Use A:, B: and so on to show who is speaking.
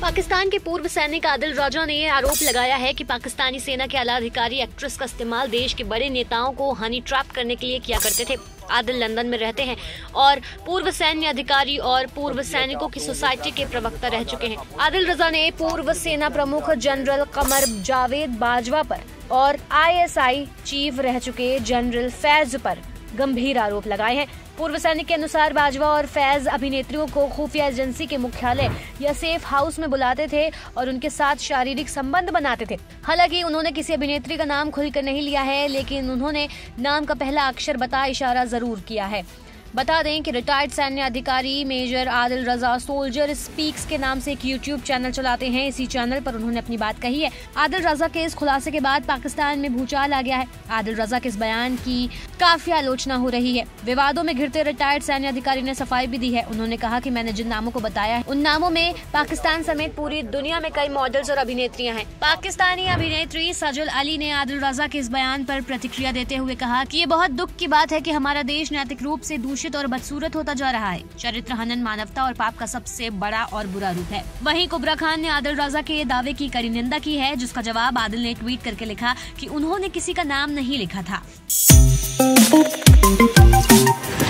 A: पाकिस्तान के पूर्व सैनिक आदिल रजा ने यह आरोप लगाया है कि पाकिस्तानी सेना के आला अधिकारी एक्ट्रेस का इस्तेमाल देश के बड़े नेताओं को हनी ट्रैप करने के लिए किया करते थे। आदिल लंदन में रहते हैं और पूर्व सैन्य अधिकारी और पूर्व सैनिकों की सोसाइटी के प्रवक्ता रह चुके हैं। आदिल रजा ने पूर्व सेना प्रमुख जनरल कमर जावेद बाजवा पर और ISI चीफ रह चुके जनरल फैज पर गंभीर आरोप लगाए हैं। पूर्व सैनिक के अनुसार बाजवा और फैज अभिनेत्रियों को खुफिया एजेंसी के मुख्यालय या सेफ हाउस में बुलाते थे और उनके साथ शारीरिक संबंध बनाते थे। हालांकि उन्होंने किसी अभिनेत्री का नाम खुलकर नहीं लिया है, लेकिन उन्होंने नाम का पहला अक्षर बता इशारा जरूर किया है। बता दें कि रिटायर्ड सैन्य अधिकारी major Adil Raza soldier speaks के नाम से एक YouTube चैनल चलाते हैं। इसी चैनल पर उन्होंने अपनी बात कही है। आदिल रजा के इस खुलासे के बाद पाकिस्तान में भूचाल आ गया है। आदिल रजा के इस बयान की काफी आलोचना हो रही है। विवादों में घिरते रिटायर्ड सैन्य अधिकारी ने सफाई भी दी है। उन्होंने कहा कि मैंने जिन नामों को बताया है उन नामों में पाकिस्तान समेत पूरी दुनिया में कई मॉडल्स और अभिनेत्रियां हैं। पाकिस्तानी अभिनेत्री सजल अली ने आदिल रजा के इस बयान पर प्रतिक्रिया देते हुए कहा कि ये बहुत दुख की बात है कि हमारा देश नैतिक रूप से दूषित और बदसूरत होता जा रहा है। चरित्र हनन मानवता और पाप का सबसे बड़ा और बुरा रूप है। वहीं कुबरा खान ने आदिल रजा के दावे की कड़ी निंदा की है, जिसका जवाब आदिल ने ट्वीट करके लिखा कि उन्होंने किसी का नाम नहीं लिखा था।